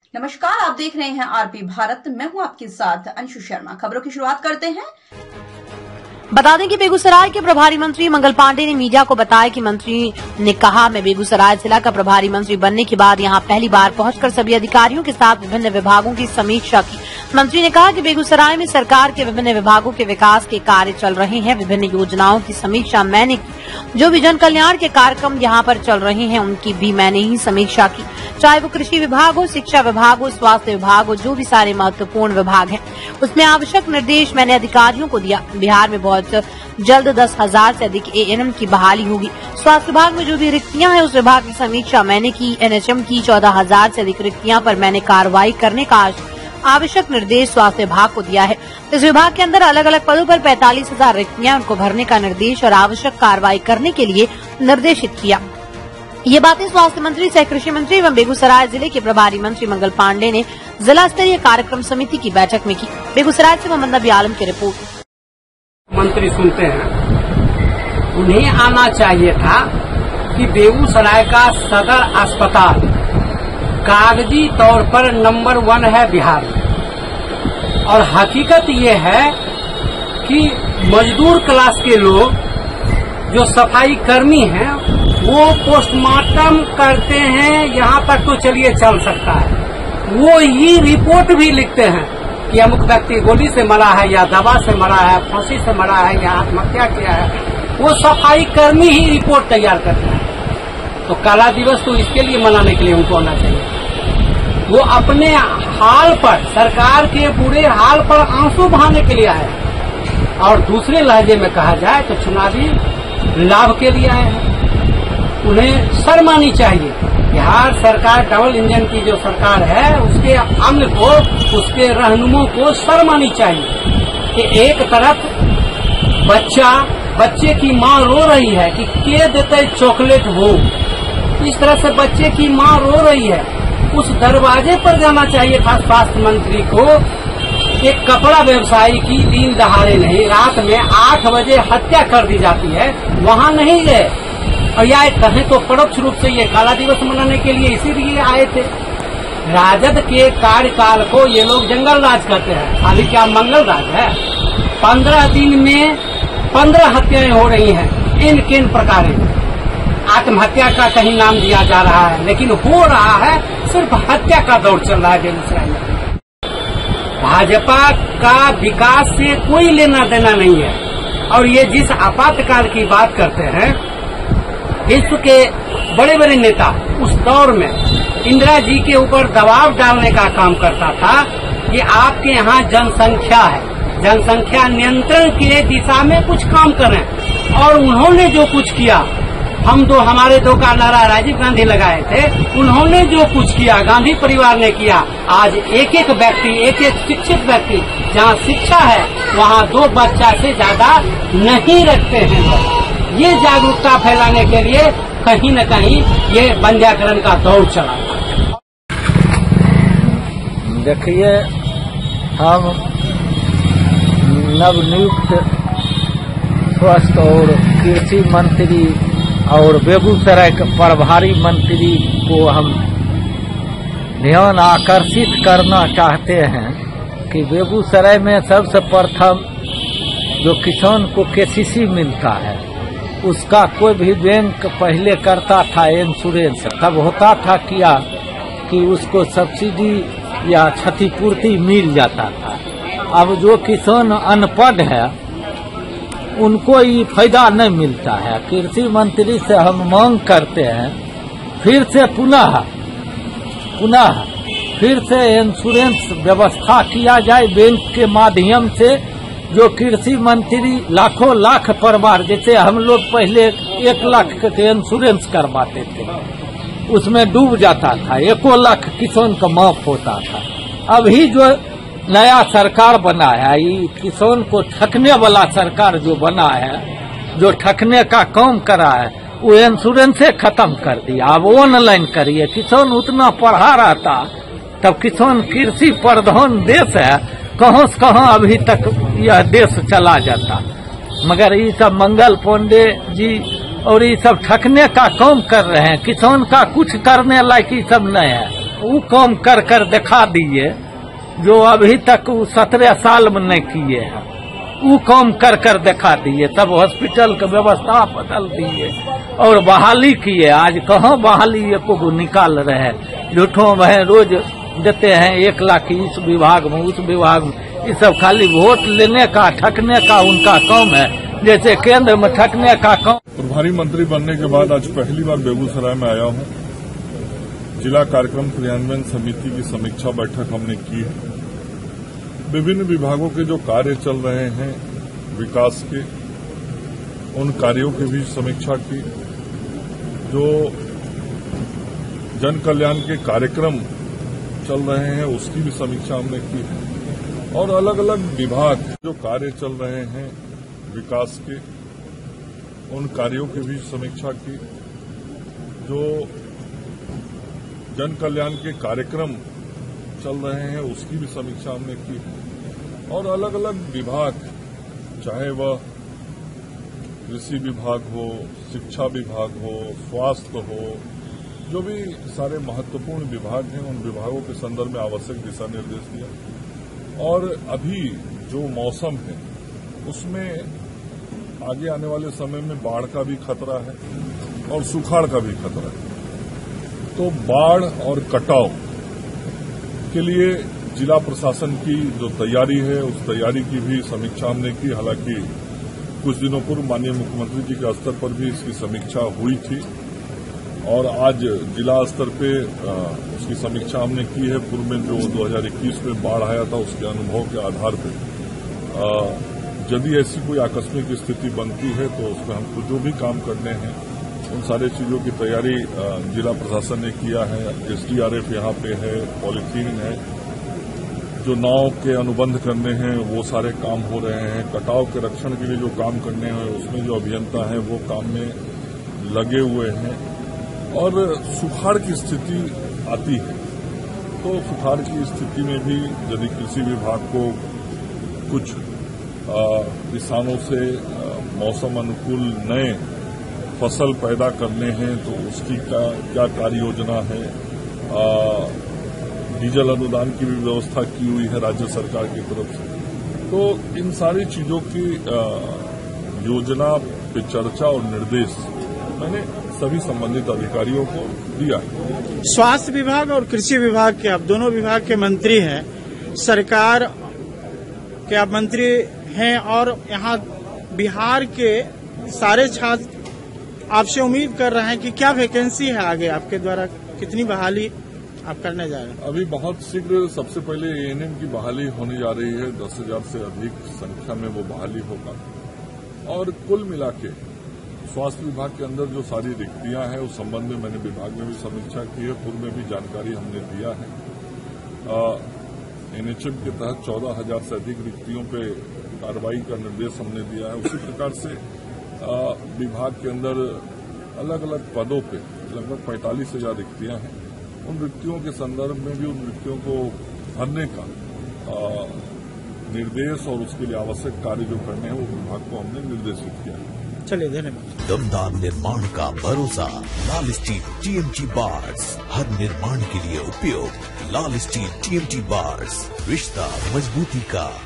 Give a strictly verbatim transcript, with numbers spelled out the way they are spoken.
नमस्कार, आप देख रहे हैं आरपी भारत। मैं हूं आपके साथ अंशु शर्मा। खबरों की शुरुआत करते हैं। बता दें कि बेगूसराय के प्रभारी मंत्री मंगल पांडे ने मीडिया को बताया कि मंत्री ने कहा, मैं बेगूसराय जिला का प्रभारी मंत्री बनने के बाद यहां पहली बार पहुंचकर सभी अधिकारियों के साथ विभिन्न विभागों की समीक्षा की। मंत्री ने कहा कि बेगूसराय में सरकार के विभिन्न विभागों के विकास के कार्य चल रहे हैं। विभिन्न योजनाओं की समीक्षा मैंने की। जो भी जन कल्याण के कार्यक्रम यहाँ पर चल रहे हैं उनकी भी मैंने ही समीक्षा की, चाहे वो कृषि विभाग हो, शिक्षा विभाग हो, स्वास्थ्य विभाग हो, जो भी सारे महत्वपूर्ण विभाग हैं उसमें आवश्यक निर्देश मैंने अधिकारियों को दिया। बिहार में बहुत जल्द दस हजार से अधिक ए एन एम की बहाली होगी। स्वास्थ्य विभाग में जो भी रिक्तियां हैं उस विभाग की समीक्षा मैंने की। एन एच एम की चौदह हजार से अधिक रिक्तियां पर मैंने कार्रवाई करने का आवश्यक निर्देश स्वास्थ्य विभाग को दिया है। इस विभाग के अंदर अलग अलग पदों पर पैंतालीस हजार रिक्तियां उनको भरने का निर्देश और आवश्यक कार्रवाई करने के लिए निर्देशित किया। ये बातें स्वास्थ्य मंत्री सह कृषि मंत्री एवं बेगूसराय जिले के प्रभारी मंत्री मंगल पांडे ने जिला स्तरीय कार्यक्रम समिति की बैठक में की। बेगूसराय से मोहम्मद नबी आलम की रिपोर्ट। मंत्री सुनते हैं, उन्हें आना चाहिए था कि बेगूसराय का सदर अस्पताल कागजी तौर पर नंबर वन है बिहार में, और हकीकत ये है कि मजदूर क्लास के लोग जो सफाई कर्मी हैं वो पोस्टमार्टम करते हैं। यहाँ तक तो चलिए चल सकता है, वो ही रिपोर्ट भी लिखते हैं कि अमुक व्यक्ति गोली से मरा है या दवा से मरा है, फांसी से मरा है या आत्महत्या किया है। वो सफाई कर्मी ही रिपोर्ट तैयार करते हैं। तो काला दिवस तो इसके लिए मनाने के लिए उनको आना चाहिए। वो अपने हाल पर, सरकार के बुरे हाल पर आंसू बहाने के लिए आए, और दूसरे लहजे में कहा जाए तो चुनावी लाभ के लिए आए हैं। उन्हें शर्म आनी चाहिए। बिहार सरकार डबल इंजन की जो सरकार है उसके अमल को, उसके रहनुमों को शर्म आनी चाहिए कि एक तरफ बच्चा, बच्चे की माँ रो रही है कि के देते चॉकलेट वो, इस तरह से बच्चे की माँ रो रही है। उस दरवाजे पर जाना चाहिए था स्वास्थ्य मंत्री को। एक कपड़ा व्यवसायी की दिन दहाड़े नहीं, रात में आठ बजे हत्या कर दी जाती है, वहाँ नहीं गए। और या कहें तो परोक्ष रूप से ये काला दिवस मनाने के लिए इसीलिए आए थे। राजद के कार्यकाल को ये लोग जंगल राज करते हैं, अभी क्या मंगल राज है। पंद्रह दिन में पंद्रह हत्याएं हो रही हैं इन किन प्रकार। आत्महत्या का कहीं नाम दिया जा रहा है, लेकिन हो रहा है सिर्फ हत्या का दौर चल रहा है बेगूसराय में। भाजपा का विकास से कोई लेना देना नहीं है। और ये जिस आपातकाल की बात करते हैं, विश्व के बड़े बड़े नेता उस दौर में इंदिरा जी के ऊपर दबाव डालने का काम करता था कि आपके यहाँ जनसंख्या है, जनसंख्या नियंत्रण के दिशा में कुछ काम करें। और उन्होंने जो कुछ किया, हम दो हमारे दो का नारा राजीव गांधी लगाए थे, उन्होंने जो कुछ किया गांधी परिवार ने किया। आज एक एक व्यक्ति, एक एक शिक्षित व्यक्ति, जहाँ शिक्षा है वहाँ दो बच्चा से ज्यादा नहीं रखते हैं। ये जागरूकता फैलाने के लिए कहीं न कहीं ये बंध्याकरण का दौर चला। देखिए, हम नवनियुक्त स्वास्थ्य और कृषि मंत्री और बेगूसराय के प्रभारी मंत्री को हम ध्यान आकर्षित करना चाहते हैं कि बेगूसराय में सबसे प्रथम जो किसान को के सी सी मिलता है, उसका कोई भी बैंक पहले करता था इंश्योरेंस, तब होता था क्या कि उसको सब्सिडी या क्षतिपूर्ति मिल जाता था। अब जो किसान अनपढ़ है उनको ये फायदा नहीं मिलता है। कृषि मंत्री से हम मांग करते हैं फिर से पुनः पुनः फिर से इंश्योरेंस व्यवस्था किया जाए बैंक के माध्यम से। जो कृषि मंत्री लाखों लाख परिवार, जैसे हम लोग पहले एक लाख के इंश्योरेंस करवाते थे, उसमें डूब जाता था, एको लाख किसान का माफ होता था। अभी जो नया सरकार बना है, ये किसान को ठगने वाला सरकार जो बना है, जो ठगने का काम करा है, वो इंश्योरेंस खत्म कर दिया। अब ऑनलाइन करिए। किसान उतना पढ़ा रहता तब किसान कृषि प्रधान देश है, कहाँ से कहाँ अभी तक यह देश चला जाता। मगर ये सब मंगल पांडे जी और ये सब ठगने का काम कर रहे हैं। किसान का कुछ करने लायक ये सब नहीं है। वो काम कर कर दिखा दिए जो अभी तक सत्रह साल में नहीं किए हैं। वो काम कर कर दिखा दिए, तब हॉस्पिटल का व्यवस्था बदल दिए और बहाली किए। आज कहाँ बहाली को निकाल रहे हैं, झूठों में रोज देते हैं एक लाख इस विभाग में उस विभाग में। ये सब खाली वोट लेने का ठगने का उनका काम है, जैसे केंद्र में ठगने का काम। प्रभारी मंत्री बनने के बाद आज पहली बार बेगूसराय में आया हूं। जिला कार्यक्रम क्रियान्वयन समिति की समीक्षा बैठक हमने की है। विभिन्न विभागों के जो कार्य चल रहे हैं विकास के, उन कार्यों की भी समीक्षा की। जो जन कल्याण के कार्यक्रम चल रहे हैं उसकी भी समीक्षा हमने की है। और अलग अलग विभाग जो कार्य चल रहे हैं विकास के, उन कार्यों की भी समीक्षा की। जो जन कल्याण के कार्यक्रम चल रहे हैं उसकी भी समीक्षा हमने की है। और अलग अलग विभाग, चाहे वह कृषि विभाग हो, शिक्षा विभाग हो, स्वास्थ्य हो, जो भी सारे महत्वपूर्ण विभाग हैं उन विभागों के संदर्भ में आवश्यक दिशा निर्देश दिया। और अभी जो मौसम है उसमें आगे आने वाले समय में बाढ़ का भी खतरा है और सुखाड़ का भी खतरा है। तो बाढ़ और कटाव के लिए जिला प्रशासन की जो तैयारी है उस तैयारी की भी समीक्षा हमने की। हालांकि कुछ दिनों पूर्व माननीय मुख्यमंत्री जी के स्तर पर भी इसकी समीक्षा हुई थी और आज जिला स्तर पे उसकी समीक्षा हमने की है। पूर्व में जो दो हज़ार इक्कीस में बाढ़ आया था उसके अनुभव के आधार पर यदि ऐसी कोई आकस्मिक स्थिति बनती है तो उसमें हमको जो भी काम करने हैं उन सारे चीजों की तैयारी जिला प्रशासन ने किया है। एसडीआरएफ यहाँ पे है, पॉलीथीन है, जो नाव के अनुबंध करने हैं वो सारे काम हो रहे हैं। कटाव के रक्षण के लिए जो काम करने हैं उसमें जो अभियंता हैं वो काम में लगे हुए हैं। और सुखाड़ की स्थिति आती है तो सुखाड़ की स्थिति में भी यदि कृषि विभाग को कुछ किसानों से मौसम अनुकूल नए फसल पैदा करने हैं तो उसकी क्या क्या कार्य योजना है। डीजल अनुदान की भी व्यवस्था की हुई है राज्य सरकार की तरफ से। तो इन सारी चीजों की आ, योजना पे चर्चा और निर्देश मैंने सभी संबंधित अधिकारियों को दिया है। स्वास्थ्य विभाग और कृषि विभाग के आप दोनों विभाग के मंत्री हैं, सरकार के आप मंत्री हैं और यहाँ बिहार के सारे छात्र आपसे उम्मीद कर रहे हैं कि क्या वैकेंसी है आगे आपके द्वारा, कितनी बहाली आप करने जा रहे हैं? अभी बहुत शीघ्र सबसे पहले एएनएम की बहाली होने जा रही है। दस हजार से अधिक संख्या में वो बहाली होगा। और कुल मिला के स्वास्थ्य विभाग के अंदर जो सारी रिक्तियां हैं उस संबंध में मैंने विभाग में भी समीक्षा की है। पूर्व में भी जानकारी हमने दिया है। एनएचएम के तहत चौदह हजार से अधिक रिक्तियों पे कार्रवाई का निर्देश हमने दिया है। उसी प्रकार से विभाग के अंदर अलग अलग पदों पे लगभग पैंतालीस हजार रिक्तियां हैं। उन रिक्तियों के संदर्भ में भी उन रिक्तियों को भरने का निर्देश और उसके लिए आवश्यक कार्य जो करने हैं वो विभाग को हमने निर्देशित किया है। चलिए धन्यवाद। दमदार निर्माण का भरोसा लाल स्टील टीएमटी बार्स, हर निर्माण के लिए उपयोग। लाल स्टील टीएमटी बार्स, रिश्ता मजबूती का।